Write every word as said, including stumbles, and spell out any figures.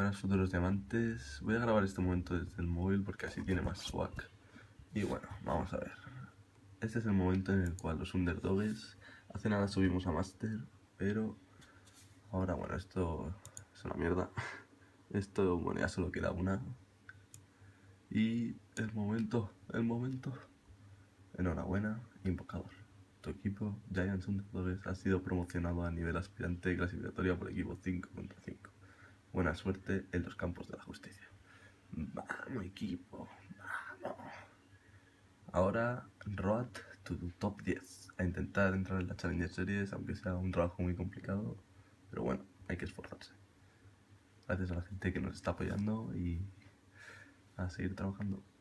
Buenas futuros diamantes. Voy a grabar este momento desde el móvil porque así tiene más swag. Y bueno, vamos a ver. Este es el momento en el cual los underdogs, hace nada subimos a Master, pero ahora bueno, esto es una mierda. Esto, bueno, ya solo queda una. Y el momento, el momento. Enhorabuena, invocador. Tu equipo, Giants Underdogs, ha sido promocionado a nivel aspirante clasificatorio por equipo cinco contra cinco. Buena suerte en los campos de la justicia. Vamos, equipo, vamos. Ahora, Road to the top diez. A intentar entrar en la Challenger Series, aunque sea un trabajo muy complicado. Pero bueno, hay que esforzarse. Gracias a la gente que nos está apoyando y a seguir trabajando.